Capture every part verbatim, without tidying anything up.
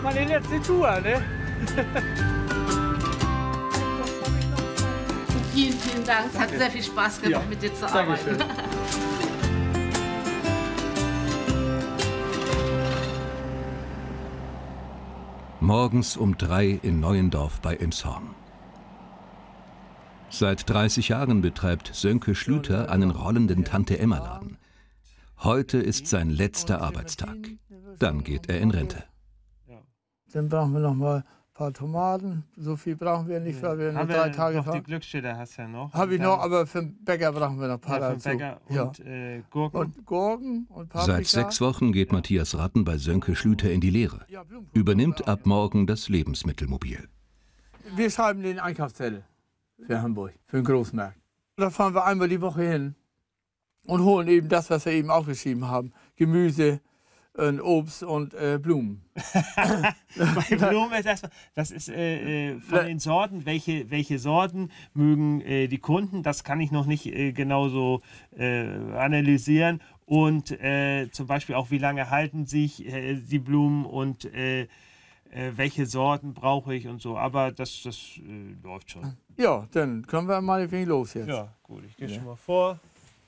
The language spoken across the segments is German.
meine letzte Tour, ne? Vielen, vielen Dank. Es hat sehr viel Spaß gemacht, ja, mit dir zu arbeiten. Morgens um drei in Neuendorf bei Elmshorn. Seit dreißig Jahren betreibt Sönke Schlüter einen rollenden Tante-Emma-Laden. Heute ist sein letzter Arbeitstag. Dann geht er in Rente. Dann brauchen wir noch mal ein paar Tomaten. So viel brauchen wir nicht, weil wir nur drei Tage fahren. Die Glücksstädter hast du ja noch. Habe ich noch, aber für den Bäcker brauchen wir noch ein paar ja, dazu. Bäcker und, ja. äh, Gurken. Und Gurken und Paprika. Seit sechs Wochen geht Matthias Ratten bei Sönke Schlüter in die Lehre. Übernimmt ab morgen das Lebensmittelmobil. Wir schreiben den Einkaufszettel für Hamburg, für den Großmarkt. Da fahren wir einmal die Woche hin und holen eben das, was wir eben aufgeschrieben haben. Gemüse, und Obst und äh, Blumen. Bei Blumen ist erstmal, das ist äh, von den Sorten, welche, welche Sorten mögen äh, die Kunden, das kann ich noch nicht äh, genauso äh, analysieren. Und äh, zum Beispiel auch, wie lange halten sich äh, die Blumen und äh, äh, welche Sorten brauche ich und so. Aber das, das äh, läuft schon. Ja, dann können wir mal ein wenig los jetzt. Ja, gut, ich gehe ja. schon mal vor.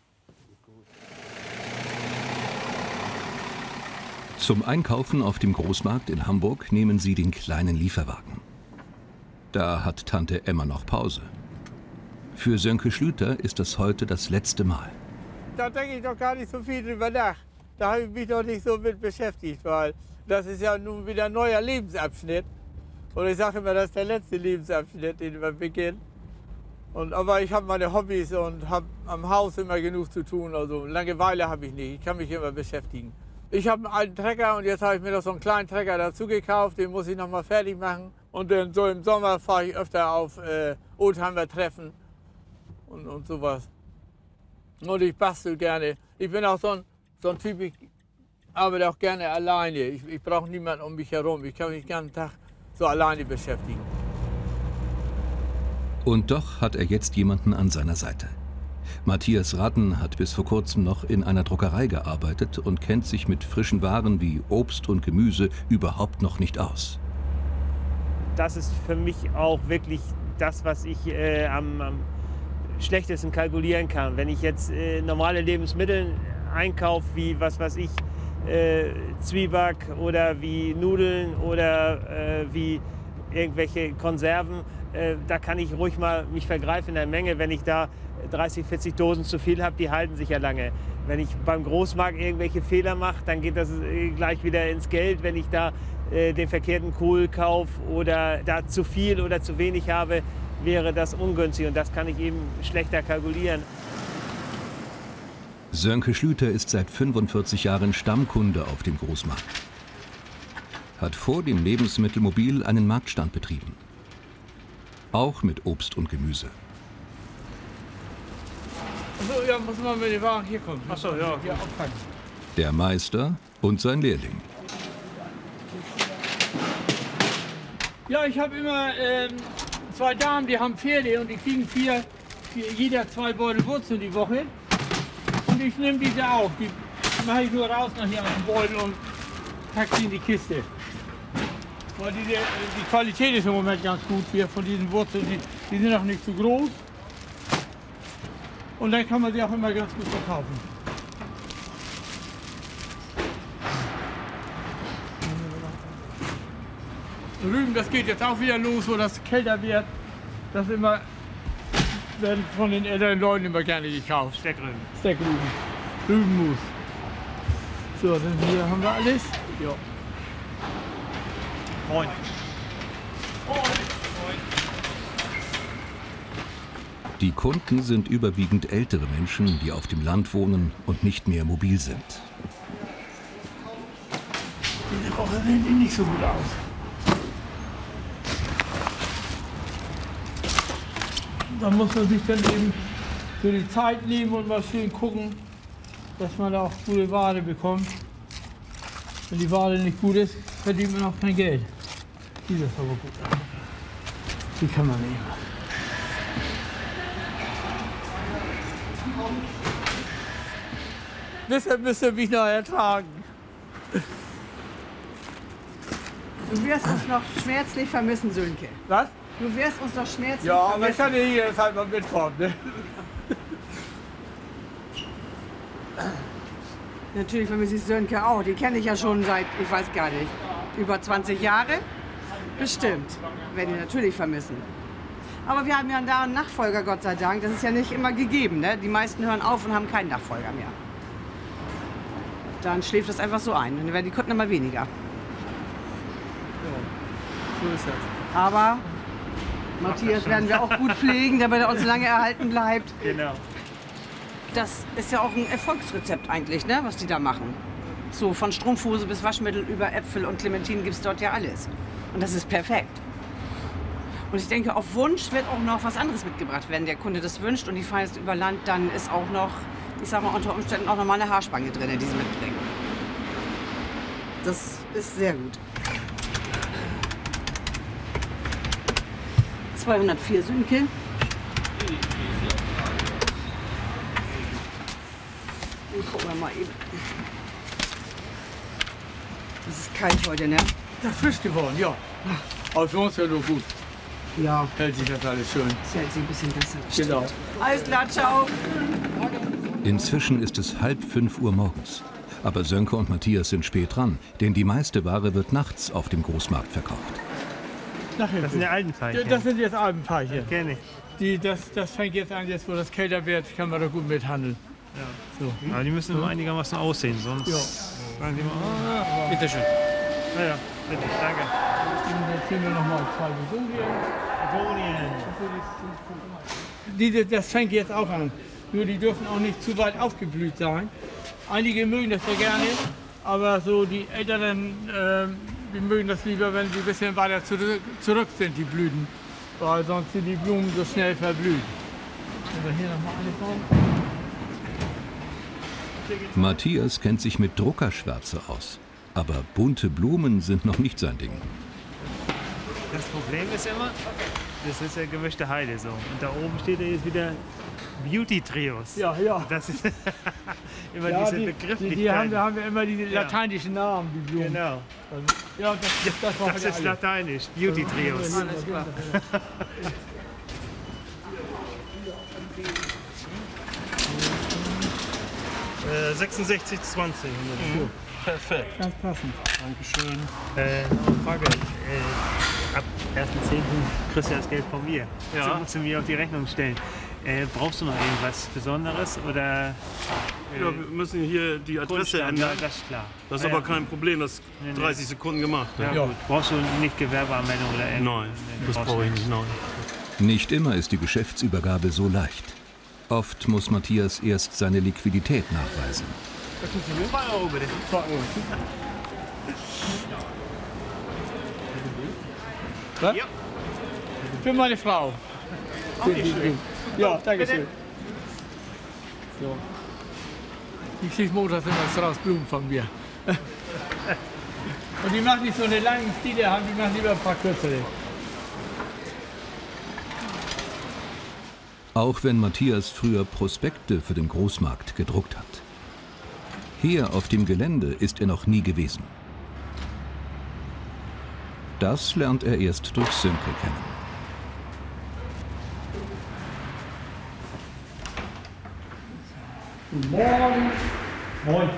Zum Einkaufen auf dem Großmarkt in Hamburg nehmen sie den kleinen Lieferwagen. Da hat Tante Emma noch Pause. Für Sönke Schlüter ist das heute das letzte Mal. Da denke ich doch gar nicht so viel drüber nach. Da habe ich mich noch nicht so mit beschäftigt, weil das ist ja nun wieder ein neuer Lebensabschnitt. Und ich sage immer, das ist der letzte Lebensabschnitt, den wir beginnen. Und, aber ich habe meine Hobbys und habe am Haus immer genug zu tun. Also Langeweile habe ich nicht. Ich kann mich immer beschäftigen. Ich habe einen alten Trecker und jetzt habe ich mir noch so einen kleinen Trecker dazu gekauft. Den muss ich noch mal fertig machen. Und dann so im Sommer fahre ich öfter auf äh, Oldtimer-Treffen und, und sowas. Und ich bastel gerne. Ich bin auch so ein, so ein Typ, ich arbeite auch gerne alleine. Ich, ich brauche niemanden um mich herum. Ich kann mich den ganzen Tag so alleine beschäftigen. Und doch hat er jetzt jemanden an seiner Seite. Matthias Ratten hat bis vor kurzem noch in einer Druckerei gearbeitet und kennt sich mit frischen Waren wie Obst und Gemüse überhaupt noch nicht aus. Das ist für mich auch wirklich das, was ich äh, am, am schlechtesten kalkulieren kann. Wenn ich jetzt äh, normale Lebensmittel einkaufe, wie was weiß ich, äh, Zwieback oder wie Nudeln oder äh, wie irgendwelche Konserven, äh, da kann ich ruhig mal mich vergreifen in der Menge. Wenn ich da dreißig, vierzig Dosen zu viel habe, die halten sich ja lange. Wenn ich beim Großmarkt irgendwelche Fehler mache, dann geht das äh, gleich wieder ins Geld. Wenn ich da äh, den verkehrten Kohl kaufe oder da zu viel oder zu wenig habe, wäre das ungünstig und das kann ich eben schlechter kalkulieren. Sönke Schlüter ist seit fünfundvierzig Jahren Stammkunde auf dem Großmarkt. Hat vor dem Lebensmittelmobil einen Marktstand betrieben. Auch mit Obst und Gemüse. Achso, ja, muss man mit dem Wagen hier kommen. Achso, ja. Hier aufpacken. Der Meister und sein Lehrling. Ja, ich habe immer ähm, zwei Damen, die haben Pferde und die kriegen vier, vier, jeder zwei Beutel Wurzeln die Woche. Und ich nehme diese auf. Die mache ich nur raus nach hier aus dem Beutel und packe sie in die Kiste. Weil die, die Qualität ist im Moment ganz gut hier von diesen Wurzeln. Die, die sind auch nicht zu groß. Und dann kann man sie auch immer ganz gut verkaufen. Rüben, das geht jetzt auch wieder los, wo das kälter wird. Das immer, werden von den älteren Leuten immer gerne gekauft. Steckrüben. Steckrüben. Rübenmus. So, dann hier haben wir alles. Ja. Moin. Moin. Die Kunden sind überwiegend ältere Menschen, die auf dem Land wohnen und nicht mehr mobil sind. Diese Woche sehen die nicht so gut aus. Da muss man sich dann eben für die Zeit nehmen und mal schön gucken, dass man da auch gute Ware bekommt. Wenn die Ware nicht gut ist, verdient man auch kein Geld. Die ist aber gut. Die kann man nehmen. Deshalb müsst ihr mich noch ertragen. Du wirst uns noch schmerzlich vermissen, Sönke. Was? Du wirst uns noch schmerzlich Ja, aber vermissen. ich kann ja hier jetzt halt mal mitfahren. Ne? Natürlich vermisse ich Sönke auch. Die kenne ich ja schon seit, ich weiß gar nicht, über zwanzig Jahre. Bestimmt. Werde ich natürlich vermissen. Aber wir haben ja da einen Nachfolger, Gott sei Dank. Das ist ja nicht immer gegeben. Ne? Die meisten hören auf und haben keinen Nachfolger mehr. Dann schläft das einfach so ein. Dann werden die Kunden immer weniger. So ist das. Aber Matthias werden wir auch gut pflegen, damit er uns lange erhalten bleibt. Genau. Das ist ja auch ein Erfolgsrezept eigentlich, ne? Was die da machen. So von Strumpfhose bis Waschmittel über Äpfel und Clementinen gibt es dort ja alles. Und das ist perfekt. Und ich denke, auf Wunsch wird auch noch was anderes mitgebracht, wenn der Kunde das wünscht und die fahren jetzt über Land, dann ist auch noch, ich sag mal, unter Umständen auch noch mal eine Haarspange drin, die sie mitbringen. Das ist sehr gut. zweihundertvier Sönke. Gucken wir mal eben. Das ist kalt heute, ne? Das ist frisch geworden, ja. Aber für uns ja nur gut. Ja. Hält sich das alles schön. Das hält sich ein bisschen besser. Genau. Alles klar, ciao. Inzwischen ist es halb fünf Uhr morgens. Aber Sönke und Matthias sind spät dran, denn die meiste Ware wird nachts auf dem Großmarkt verkauft. Das sind die alten Pfeilchen. Das sind jetzt Alpenpfeilchen. Kenn ich. Die, das, das fängt jetzt an, jetzt wo das kälter wird, kann man da gut mithandeln. Ja. So. Aber die müssen immer einigermaßen aussehen, sonst Ja. sagen die mal, ah, bitte schön. Ja, ja, bitte, danke. Dann kriegen wir nochmal zwei Begonien. Begonien. Diese, das fängt jetzt auch an. Nur die dürfen auch nicht zu weit aufgeblüht sein. Einige mögen das ja gerne, aber so die Älteren, äh, die mögen das lieber, wenn sie ein bisschen weiter zurück, zurück sind, die Blüten. Weil sonst sind die Blumen so schnell verblüht. Also hier nochmal eine Form. Matthias kennt sich mit Druckerschwärze aus. Aber bunte Blumen sind noch nicht sein Ding. Das Problem ist immer, das ist ja gemischte Heide so. Und da oben steht ja jetzt wieder Beauty-Trios. Ja, ja. Das ist immer Ja, diese die, Begrifflichkeit. die, die haben, da haben wir immer diese Ja. lateinischen Namen, die Blumen. Genau. Ja, das, das, das, war Das für ist alle. lateinisch, Beauty-Trios. Alles klar. Äh, sechsundsechzig zwanzig. Mhm. Perfekt. Ganz passend. Dankeschön. Äh, noch eine Frage. Äh, ab ersten zehnten kriegst du das Geld von mir. Ja. So musst du mir auf die Rechnung stellen. Äh, brauchst du noch irgendwas Besonderes oder? Äh, Ja, wir müssen hier die Adresse Grundsteuer? ändern. Ja, das ist klar. Das ist Ja, aber ja. kein Problem, das ist Nee, nee. dreißig Sekunden gemacht. Ja, Ja. gut. Brauchst du nicht Gewerbeanmeldung oder irgendwas? Nein, Nee, das brauchst du brauche ich nicht, nein. Nicht immer ist die Geschäftsübergabe so leicht. Oft muss Matthias erst seine Liquidität nachweisen. zwei Euro bitte. Was? Ja. Für meine Frau. Okay, schön. Ja, danke Bitte. schön. So. Die kriegt montags immer Strauß Blumen von mir. Und die machen nicht so eine langen Stile, haben die machen lieber ein paar kürzere. Auch wenn Matthias früher Prospekte für den Großmarkt gedruckt hat. Hier auf dem Gelände ist er noch nie gewesen. Das lernt er erst durch Sönke kennen. Guten Morgen. Moin.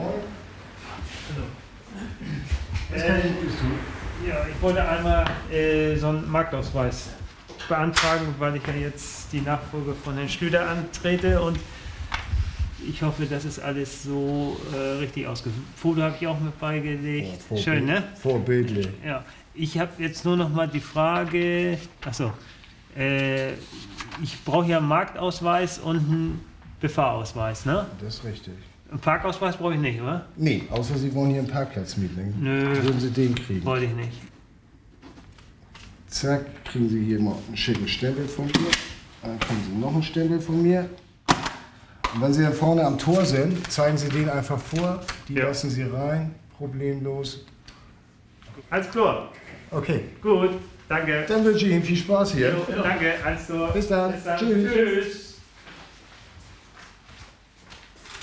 Äh, ja, ich wollte einmal äh, so einen Marktausweis beantragen, weil ich ja jetzt die Nachfolge von Herrn Schlüter antrete und ich hoffe, das ist alles so äh, richtig ausgefüllt. Foto habe ich auch mit beigelegt. Ja, Schön, ne? Vorbildlich. Ja. Ich habe jetzt nur noch mal die Frage, achso, äh, ich brauche ja einen Marktausweis und einen Befahrausweis, ne? Das ist richtig. Einen Parkausweis brauche ich nicht, oder? Nee, außer Sie wollen hier einen Parkplatz mieten. Nö. Dann würden Sie den kriegen. Wollte ich nicht. Zack, kriegen Sie hier mal einen schicken Stempel von mir. Dann kriegen Sie noch einen Stempel von mir. Und wenn Sie dann vorne am Tor sind, zeigen Sie den einfach vor. Die Ja. lassen Sie rein, problemlos. Alles klar. Okay, Gut, danke. dann wünsche ich Ihnen viel Spaß hier. Jo, danke, alles klar. Bis dann. Tschüss. Tschüss.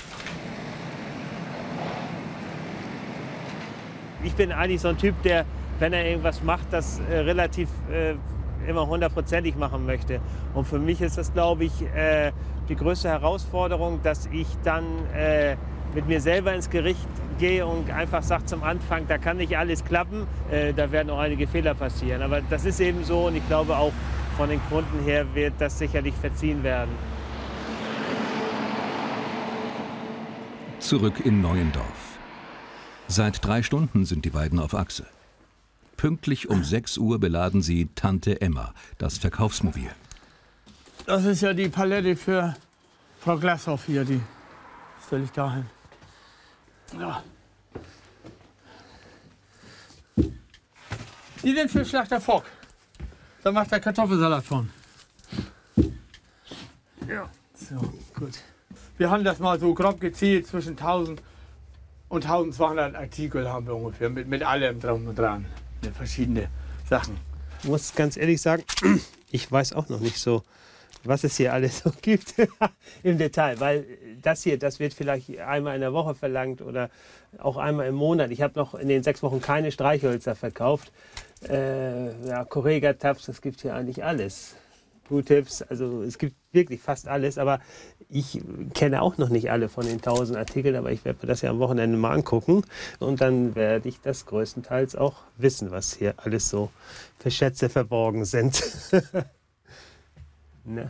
Ich bin eigentlich so ein Typ, der wenn er irgendwas macht, das äh, relativ äh, immer hundertprozentig machen möchte. Und für mich ist das, glaube ich, äh, die größte Herausforderung, dass ich dann äh, mit mir selber ins Gericht gehe und einfach sage zum Anfang, da kann nicht alles klappen, äh, da werden auch einige Fehler passieren. Aber das ist eben so und ich glaube auch von den Kunden her wird das sicherlich verziehen werden. Zurück in Neuendorf. Seit drei Stunden sind die beiden auf Achse. Pünktlich um sechs Uhr beladen sie Tante Emma, das Verkaufsmobil. Das ist ja die Palette für Frau Glashoff hier, die stelle ich dahin. Ja. Die sind für Schlachter Fock. Da macht er Kartoffelsalat von. Ja, so, gut. Wir haben das mal so grob gezielt, zwischen tausend und tausendzweihundert Artikel haben wir ungefähr, mit, mit allem drum und dran, mit verschiedene Sachen. Ich muss ganz ehrlich sagen, ich weiß auch noch nicht so, was es hier alles so gibt im Detail, weil das hier, das wird vielleicht einmal in der Woche verlangt oder auch einmal im Monat. Ich habe noch in den sechs Wochen keine Streichhölzer verkauft. Äh, ja, Correga-Tabs, das gibt hier eigentlich alles. Q-Tips, also es gibt wirklich fast alles, aber ich kenne auch noch nicht alle von den tausend Artikeln, aber ich werde mir das ja am Wochenende mal angucken und dann werde ich das größtenteils auch wissen, was hier alles so für Schätze verborgen sind. Ne?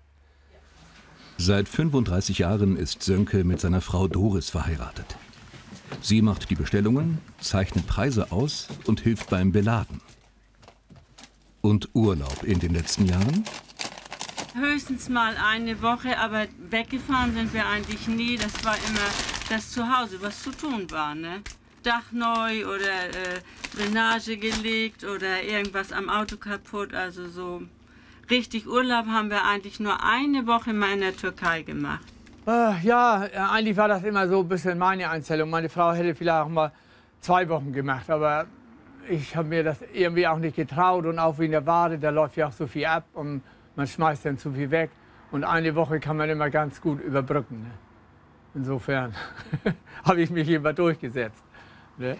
Seit fünfunddreißig Jahren ist Sönke mit seiner Frau Doris verheiratet. Sie macht die Bestellungen, zeichnet Preise aus und hilft beim Beladen. Und Urlaub in den letzten Jahren? Höchstens mal eine Woche, aber weggefahren sind wir eigentlich nie. Das war immer das Zuhause, was zu tun war. Ne? Dach neu oder äh, Drainage gelegt oder irgendwas am Auto kaputt. Also so richtig Urlaub haben wir eigentlich nur eine Woche mal in der Türkei gemacht. Äh, ja, eigentlich war das immer so ein bisschen meine Einstellung. Meine Frau hätte vielleicht auch mal zwei Wochen gemacht, aber ich habe mir das irgendwie auch nicht getraut. Und auch wegen der Ware, da läuft ja auch so viel ab und man schmeißt dann zu viel weg. Und eine Woche kann man immer ganz gut überbrücken. Ne? Insofern habe ich mich immer durchgesetzt. Ne?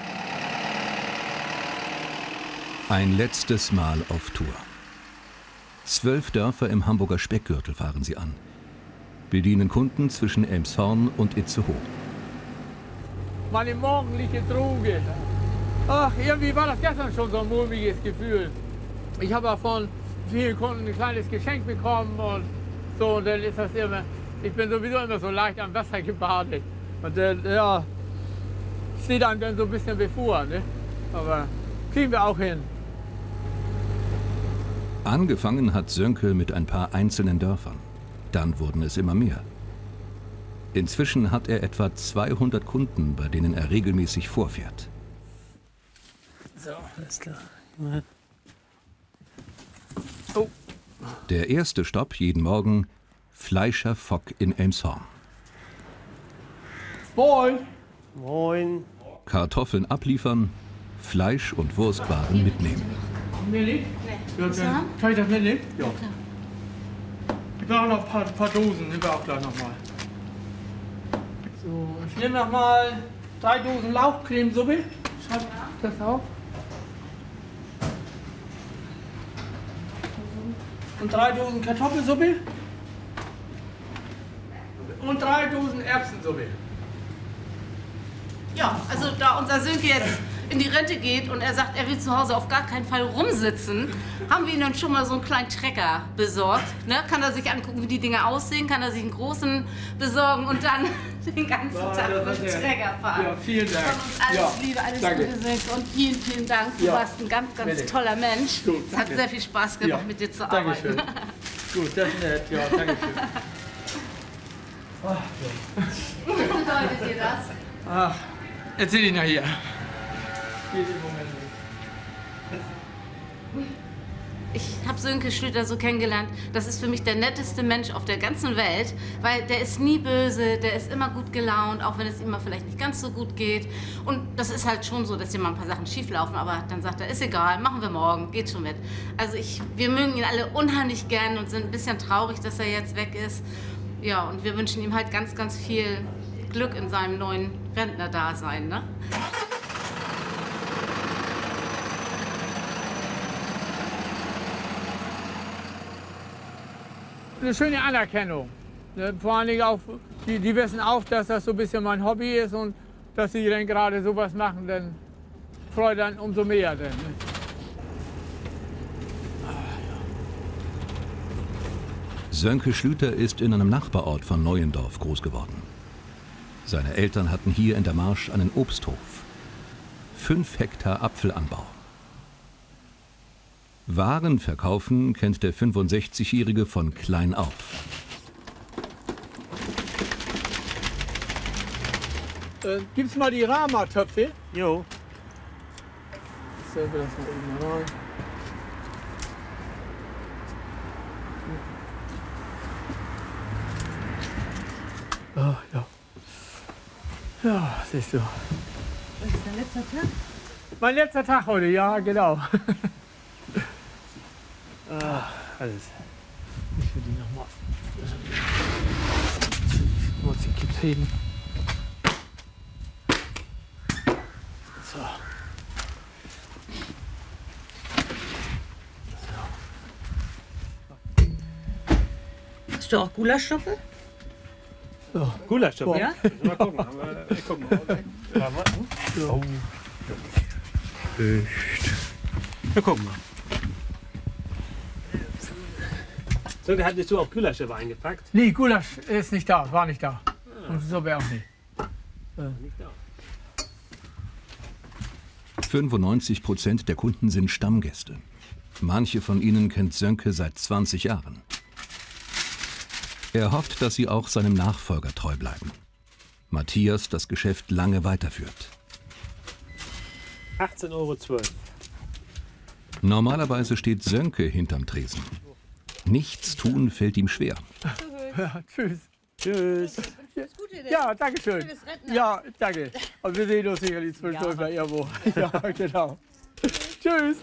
Ein letztes Mal auf Tour. Zwölf Dörfer im Hamburger Speckgürtel fahren sie an. Bedienen Kunden zwischen Elmshorn und Itzehoe. Meine morgendliche Droge. Ach, irgendwie war das gestern schon so ein mulmiges Gefühl. Ich habe auch von vielen Kunden ein kleines Geschenk bekommen und so. Und dann ist das immer, ich bin sowieso immer so leicht am Wasser gebadet. Und dann, ja, steht einem dann so ein bisschen bevor, ne? Aber kriegen wir auch hin. Angefangen hat Sönke mit ein paar einzelnen Dörfern. Dann wurden es immer mehr. Inzwischen hat er etwa zweihundert Kunden, bei denen er regelmäßig vorfährt. So, alles klar. Oh. Der erste Stopp jeden Morgen, Fleischer Fock in Elmshorn. Moin. Moin. Kartoffeln abliefern, Fleisch und Wurstwaren mitnehmen. Mir nicht? Nee. Ja, dann kann ich das mitnehmen? Ja. Ja, klar. Ich brauche noch ein paar, paar Dosen, nehmen wir auch gleich noch mal. So, ich nehme noch mal drei Dosen Lauchcremesuppe. Schreib das auf. Und drei Dosen Kartoffelsuppe. Und drei Dosen Erbsensuppe. Ja, also da unser Sönke jetzt in die Rente geht und er sagt, er will zu Hause auf gar keinen Fall rumsitzen, haben wir ihm dann schon mal so einen kleinen Trecker besorgt. Ne? Kann er sich angucken, wie die Dinge aussehen, kann er sich einen großen besorgen und dann den ganzen Ja, Tag mit dem Trecker fahren. Ja, vielen Dank. Von uns alles Ja, Liebe, alles danke. Gute, Sönke und vielen, vielen Dank. Du Ja. warst ein ganz, ganz Bitte. toller Mensch. Gut, es hat danke. sehr viel Spaß gemacht, Ja, mit dir zu Dankeschön. arbeiten. Gut, das ist nett. Ja, danke schön. Ach, Was bedeutet dir das? Ach, erzähl ich nachher. Geht im Moment nicht. Ich habe Sönke Schlüter so kennengelernt. Das ist für mich der netteste Mensch auf der ganzen Welt, weil der ist nie böse, der ist immer gut gelaunt, auch wenn es ihm mal vielleicht nicht ganz so gut geht. Und das ist halt schon so, dass hier mal ein paar Sachen schief laufen, aber dann sagt er, ist egal, machen wir morgen, geht schon mit. Also ich, wir mögen ihn alle unheimlich gern und sind ein bisschen traurig, dass er jetzt weg ist. Ja, und wir wünschen ihm halt ganz, ganz viel Glück in seinem neuen Rentnerdasein, ne? eine schöne Anerkennung. Ne? Vor allen Dingen auch, die, die wissen auch, dass das so ein bisschen mein Hobby ist und dass sie dann gerade sowas machen, dann freut dann umso mehr. Dann, ne? Sönke Schlüter ist in einem Nachbarort von Neuendorf groß geworden. Seine Eltern hatten hier in der Marsch einen Obsthof. Fünf Hektar Apfelanbau. Waren verkaufen kennt der fünfundsechzigjährige von klein auf. Äh, gibt's mal die Rama-Töpfe? Jo. Selber das mal eben rein. Ah, ja. Ja, siehst du. Das ist dein letzter Tag? Mein letzter Tag heute, ja, genau. Ah, alles. Ich will die nochmal. Ich muss die Kipp heben. So. Hast du auch Gulaschsuppe? So. Gulaschsuppe? Ja? Mal gucken. Aber, äh, guck mal. Ja, warte. Oh. Echt. Wir gucken mal. So, hattest du auch Gulaschsuppe eingepackt? Nee, Gulasch ist nicht da, war nicht da. Und Suppe auch nicht. Nicht da. fünfundneunzig Prozent der Kunden sind Stammgäste. Manche von ihnen kennt Sönke seit zwanzig Jahren. Er hofft, dass sie auch seinem Nachfolger treu bleiben. Matthias das Geschäft lange weiterführt. achtzehn Euro zwölf. Normalerweise steht Sönke hinterm Tresen. Nichts tun fällt ihm schwer. Ja, tschüss. Tschüss. Ja, danke schön. Ja, danke. Und wir sehen uns sicherlich zwischendurch mal irgendwo. Ja, genau. Tschüss.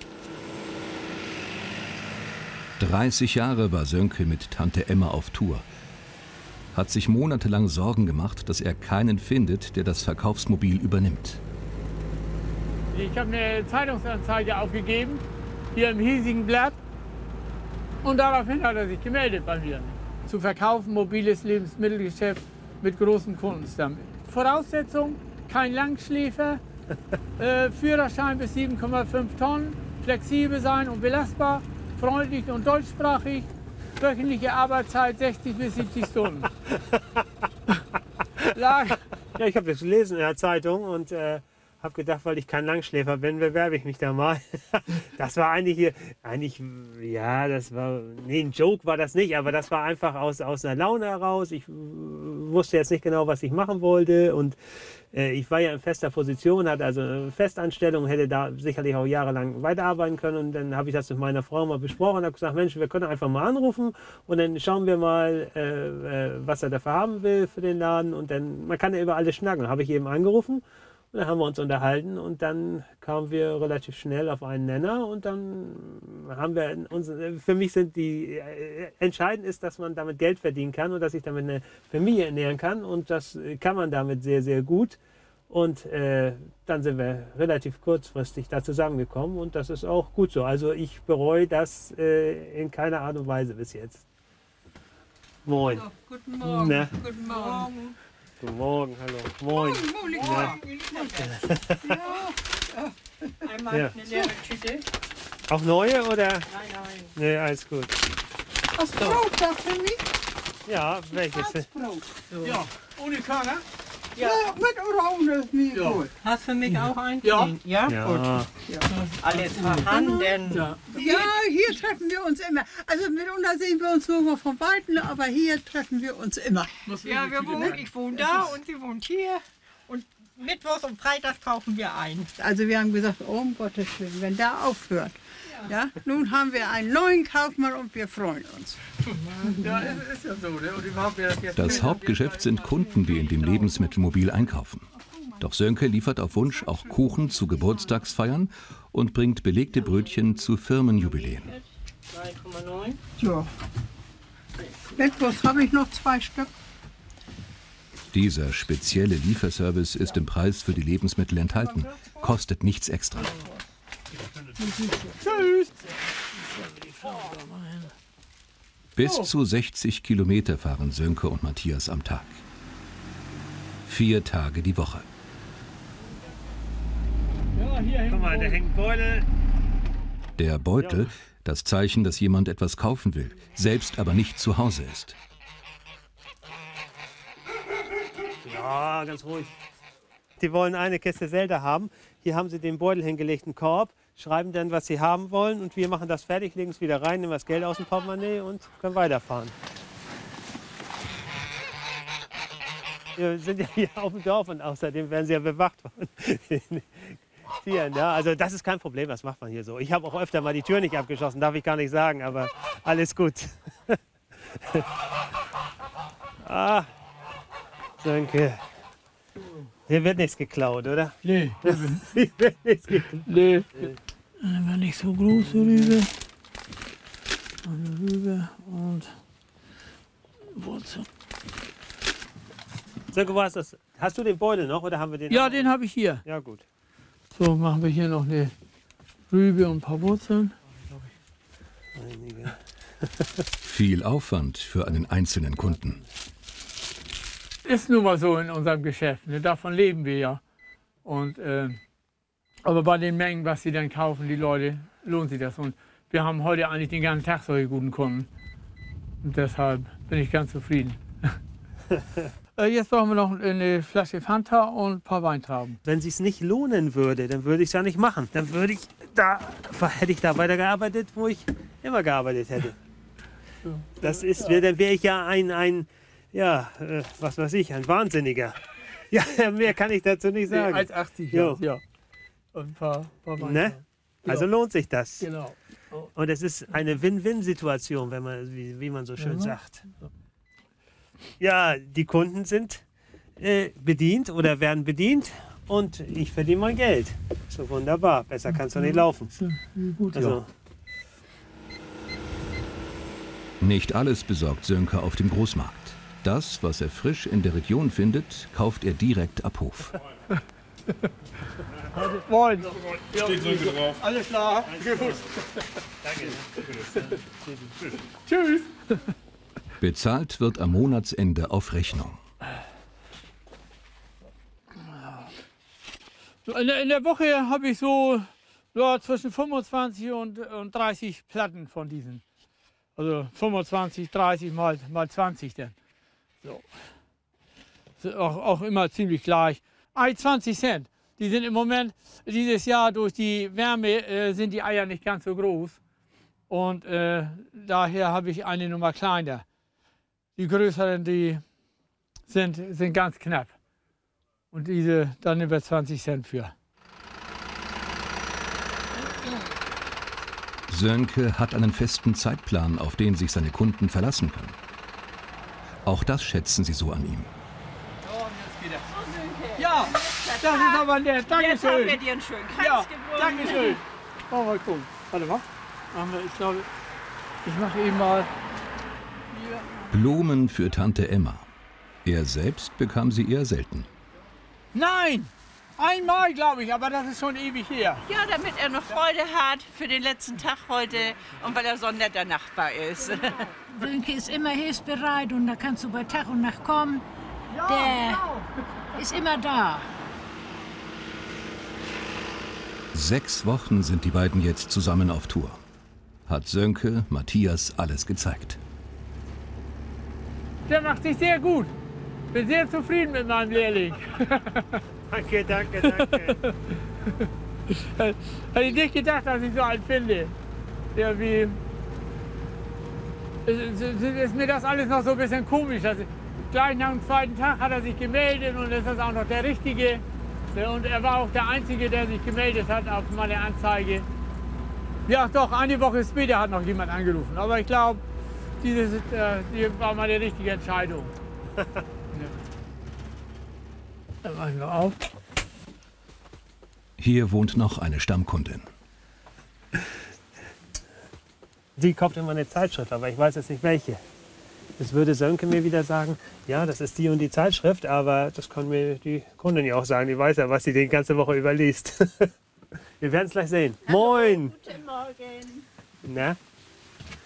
dreißig Jahre war Sönke mit Tante Emma auf Tour. Hat sich monatelang Sorgen gemacht, dass er keinen findet, der das Verkaufsmobil übernimmt. Ich habe eine Zeitungsanzeige aufgegeben, hier im hiesigen Blatt. Und daraufhin hat er sich gemeldet bei mir. Zu verkaufen, mobiles Lebensmittelgeschäft mit großem Kundenstamm. Voraussetzung, kein Langschläfer, äh, Führerschein bis sieben Komma fünf Tonnen, flexibel sein und belastbar, freundlich und deutschsprachig, wöchentliche Arbeitszeit sechzig bis siebzig Stunden. Lage. Ja, ich habe das gelesen in der Zeitung und äh, habe gedacht, weil ich kein Langschläfer bin, bewerbe ich mich da mal. Das war eigentlich hier, eigentlich, ja, das war, nee, ein Joke war das nicht, aber das war einfach aus, aus einer Laune heraus. Ich wusste jetzt nicht genau, was ich machen wollte und äh, ich war ja in fester Position, hatte also eine Festanstellung, hätte da sicherlich auch jahrelang weiterarbeiten können und dann habe ich das mit meiner Frau mal besprochen und habe gesagt, Mensch, wir können einfach mal anrufen und dann schauen wir mal, äh, äh, was er dafür haben will für den Laden und dann, man kann ja über alles schnacken. Habe ich eben angerufen. Und dann haben wir uns unterhalten und dann kamen wir relativ schnell auf einen Nenner und dann haben wir uns, für mich sind die, äh, entscheidend ist, dass man damit Geld verdienen kann und dass ich damit eine Familie ernähren kann und das kann man damit sehr, sehr gut. Und äh, dann sind wir relativ kurzfristig da zusammengekommen und das ist auch gut so. Also ich bereue das äh, in keiner Art und Weise bis jetzt. Moin. So, guten Morgen. Na? Guten Morgen. Guten Morgen, hallo. Moin. Moin. Ja. Ja. Einmal Ja. eine leere Tüte. Auch neue oder? Nein, nein. Nee, alles gut. Was Brot da für mich? Ja, welches? Brot. Ja, ohne Körner? Ja, mit Orange ist mir Ja. gut. Hast für mich auch einen? Ja. Ja, Ja. gut. Alles vorhanden. Ja. Ja, hier treffen wir uns immer. Also mitunter sehen wir uns nur mal von Weitem, aber hier treffen wir uns immer. Ja, wir wohnen, ich wohne da und sie wohnt hier. Und Mittwochs und Freitags kaufen wir ein. Also wir haben gesagt, oh, um Gottes Willen, wenn der aufhört. Ja, nun haben wir einen neuen Kaufmann und wir freuen uns. Ja, ist, ist ja so. Ne? Und überhaupt, wer das jetzt Das Hauptgeschäft sind Kunden, die in dem Lebensmittelmobil einkaufen. Doch Sönke liefert auf Wunsch auch Kuchen zu Geburtstagsfeiern und bringt belegte Brötchen zu Firmenjubiläen. drei Komma neun. Ja. Mittwochs habe ich noch zwei Stück. Dieser spezielle Lieferservice ist im Preis für die Lebensmittel enthalten, kostet nichts extra. Tschüss. Bis zu sechzig Kilometer fahren Sönke und Matthias am Tag. Vier Tage die Woche. Ja, hier hängt Guck mal, da hängt Beutel. Der Beutel, das Zeichen, dass jemand etwas kaufen will, selbst aber nicht zu Hause ist. Ja, ganz ruhig. Die wollen eine Kiste Zelda haben. Hier haben sie den Beutel hingelegt, einen Korb, schreiben dann, was sie haben wollen und wir machen das fertig, legen es wieder rein, nehmen das Geld aus dem Portemonnaie und können weiterfahren. Wir sind ja hier auf dem Dorf und außerdem werden sie ja bewacht von Tieren. Ja, also das ist kein Problem, das macht man hier so. Ich habe auch öfter mal die Tür nicht abgeschossen, darf ich gar nicht sagen, aber alles gut. Ah, Sönke. Hier wird nichts geklaut, oder? Nee. Hier wird nichts geklaut. Nee. Dann war nicht so große Rübe. Eine Rübe und Wurzel. Sönke, wo hast du das? Hast du den Beutel noch oder haben wir den? Ja, den habe ich hier. Ja, gut. So, machen wir hier noch eine Rübe und ein paar Wurzeln. Einige. Viel Aufwand für einen einzelnen Kunden. Ist nun mal so in unserem Geschäft, ne? Davon leben wir ja. Und, äh, aber bei den Mengen, was sie dann kaufen, die Leute, lohnt sich das. Und wir haben heute eigentlich den ganzen Tag solche guten Kunden. Und deshalb bin ich ganz zufrieden. äh, jetzt brauchen wir noch eine Flasche Fanta und ein paar Weintrauben. Wenn es sich nicht lohnen würde, dann würde ich es ja nicht machen. Dann würde ich da, hätte ich da weitergearbeitet, wo ich immer gearbeitet hätte. Das ist, dann wäre ich ja ein, ein ja, äh, was weiß ich, ein Wahnsinniger. Ja, mehr kann ich dazu nicht sagen. Nee, als achtzig, ja. ja. Und ein paar, paar ne? Also ja. Lohnt sich das. Genau. Und es ist eine Win-Win-Situation, wenn man, wie, wie man so schön ja. sagt. Ja, die Kunden sind äh, bedient oder werden bedient und ich verdiene mein Geld. So wunderbar. Besser kannst du nicht laufen. Gut, also, ja. Nicht alles besorgt Sönke auf dem Großmarkt. Das, was er frisch in der Region findet, kauft er direkt ab Hof. Moin. Steht Sönke drauf. Alles klar. Danke. Tschüss. Bezahlt wird am Monatsende auf Rechnung. In der, in der Woche habe ich so ja, zwischen fünfundzwanzig und, und dreißig Platten von diesen. Also fünfundzwanzig, dreißig mal, mal zwanzig dann. So. Ist auch, auch immer ziemlich gleich. Ei, zwanzig Cent. Die sind im Moment, dieses Jahr durch die Wärme, äh, sind die Eier nicht ganz so groß. Und äh, daher habe ich eine Nummer kleiner. Die größeren, die sind, sind ganz knapp. Und diese, da nehmen wir zwanzig Cent für. Sönke hat einen festen Zeitplan, auf den sich seine Kunden verlassen können. Auch das schätzen sie so an ihm. Ja, das ist aber nett. Dankeschön. Jetzt haben wir dir einen schönen Kranz Ja, gebunden. Dankeschön. Machen wir mal gucken. Warte mal. Ich glaube, ich mache eben mal. Blumen für Tante Emma. Er selbst bekam sie eher selten. Nein! Einmal, glaube ich, aber das ist schon ewig her. Ja, damit er noch Freude hat für den letzten Tag heute und weil er so ein netter Nachbar ist. Sönke ist immer hilfsbereit und da kannst du bei Tag und Nacht kommen. Der ist immer da. Sechs Wochen sind die beiden jetzt zusammen auf Tour. Hat Sönke Matthias alles gezeigt. Der macht sich sehr gut. Bin sehr zufrieden mit meinem Lehrling. Danke, danke, danke. Hätte ich nicht gedacht, dass ich so einen finde. Ja, wie. Ist, ist, ist mir das alles noch so ein bisschen komisch. Also, gleich nach dem zweiten Tag hat er sich gemeldet und ist das auch noch der Richtige. Und er war auch der Einzige, der sich gemeldet hat auf meine Anzeige. Ja, doch, eine Woche später hat noch jemand angerufen. Aber ich glaube, dieses äh, die war mal die richtige Entscheidung. Ja. Dann machen wir auf. Hier wohnt noch eine Stammkundin. Die kauft immer eine Zeitschrift, aber ich weiß jetzt nicht welche. Das würde Sönke mir wieder sagen, ja, das ist die und die Zeitschrift, aber das kann mir die Kundin ja auch sagen. Die weiß ja, was sie die ganze Woche überliest. Wir werden es gleich sehen. Moin! Guten Morgen. Na? Guten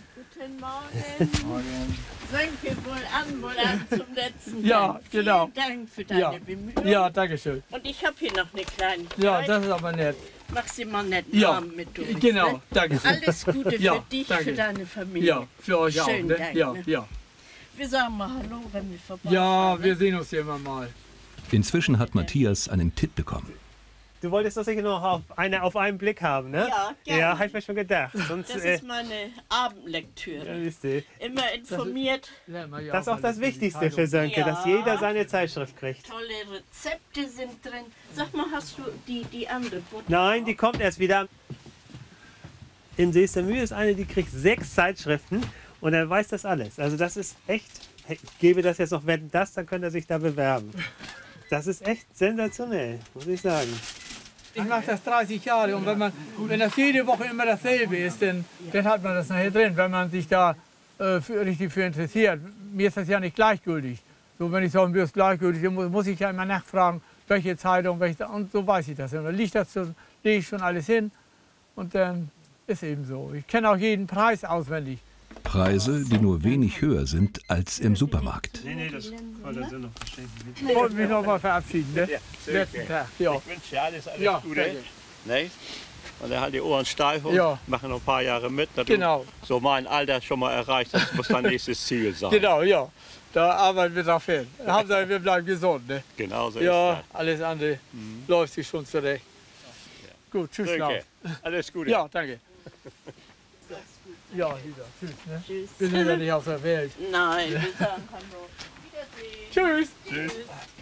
Guten Morgen. Morgen. Sönke, wohl an, wohl an zum letzten Ja, Dank. genau. Vielen Dank für deine Ja. Bemühungen. Ja, danke schön. Und ich habe hier noch eine kleine. Ja, das ist aber nett. Mach sie mal nett Ja, warm mit durch. genau, Ne? danke schön. Alles Gute für Ja, dich, danke. für deine Familie. Ja, für euch auch. Schönen Ne? Dank. Ja, ne? ja. Wir sagen mal Hallo, wenn wir vorbei Ja, wir sehen uns hier immer mal. Inzwischen hat Matthias einen Tipp bekommen. Du wolltest das sicher noch auf, eine, auf einen Blick haben, ne? Ja, gerne. Ja, habe ich mir schon gedacht. Sonst, Das äh, ist meine Abendlektüre. ja, wisst ihr. Immer informiert. Das ist auch das Wichtigste für Sönke, Ja. dass jeder seine Zeitschrift kriegt. Tolle Rezepte sind drin. Sag mal, hast du die, die andere Butter? Nein, die kommt erst wieder. In Seestermühe ist eine, die kriegt sechs Zeitschriften und er weiß das alles. Also das ist echt, ich gebe das jetzt noch Wetten, das, dann könnte er sich da bewerben. Das ist echt sensationell, muss ich sagen. Ich mache das dreißig Jahre und wenn, man, wenn das jede Woche immer dasselbe ist, dann, dann hat man das nachher drin, wenn man sich da äh, für, richtig für interessiert. Mir ist das ja nicht gleichgültig. So, wenn ich sage, mir ist gleichgültig, dann muss, muss ich ja immer nachfragen, welche Zeitung, welche, und so weiß ich das. Und dann liegt das so, lege ich schon alles hin und dann ist eben so. Ich kenne auch jeden Preis auswendig. Preise, die nur wenig höher sind als im Supermarkt. Nee, nee, das kann der Sinn noch verstehen. Ich wollte mich noch mal verabschieden. Ne? Ja, Letzten Tag, ja. Ich wünsche dir alles, alles Ja, Gute. danke. Ne? Und dann halt die Ohren steif und Ja. machen noch ein paar Jahre mit. Dass Genau. Du so mein Alter schon mal erreicht hast, muss dein nächstes Ziel sein. Genau, ja. Da arbeiten wir drauf hin. Hauptsache, wir bleiben gesund. Ne? Genau so Ja, ist alles andere läuft sich schon zurecht. Gut, tschüss. Danke. Klaus. Alles Gute. Ja, danke. Ja, wieder. Tschüss. Ne? Tschüss. Wir sind ja nicht auf der Welt. Nein, wir sagen Hallo. Wiedersehen. Tschüss. Tschüss.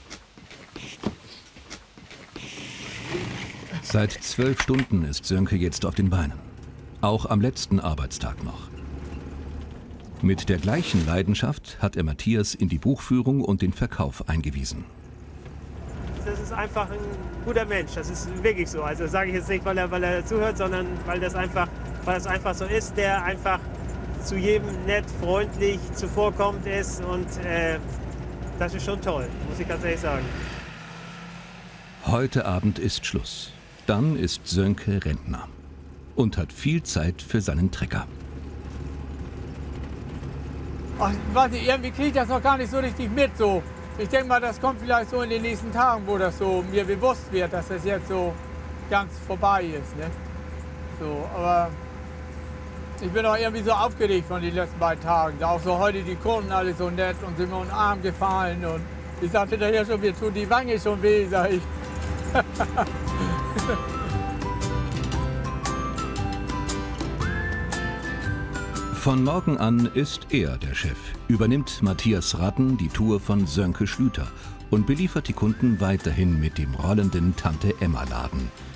Seit zwölf Stunden ist Sönke jetzt auf den Beinen. Auch am letzten Arbeitstag noch. Mit der gleichen Leidenschaft hat er Matthias in die Buchführung und den Verkauf eingewiesen. Das ist einfach ein guter Mensch, das ist wirklich so. Also sage ich jetzt nicht, weil er, weil er zuhört, sondern weil das einfach, weil es einfach so ist, der einfach zu jedem nett, freundlich zuvorkommt ist und äh, das ist schon toll, muss ich ganz ehrlich sagen. Heute Abend ist Schluss. Dann ist Sönke Rentner und hat viel Zeit für seinen Trecker. Ach, weiß nicht, irgendwie kriege ich das noch gar nicht so richtig mit. So. Ich denke mal, das kommt vielleicht so in den nächsten Tagen, wo das so mir bewusst wird, dass das jetzt so ganz vorbei ist. Ne? So, aber ich bin auch irgendwie so aufgeregt von den letzten beiden Tagen. Auch so heute die Kunden alle so nett und sind mir in den Arm gefallen. Und ich sagte da ja schon, mir tut die Wange schon weh, sag ich. Von morgen an ist er der Chef, übernimmt Matthias Ratten die Tour von Sönke Schlüter und beliefert die Kunden weiterhin mit dem rollenden Tante-Emma-Laden,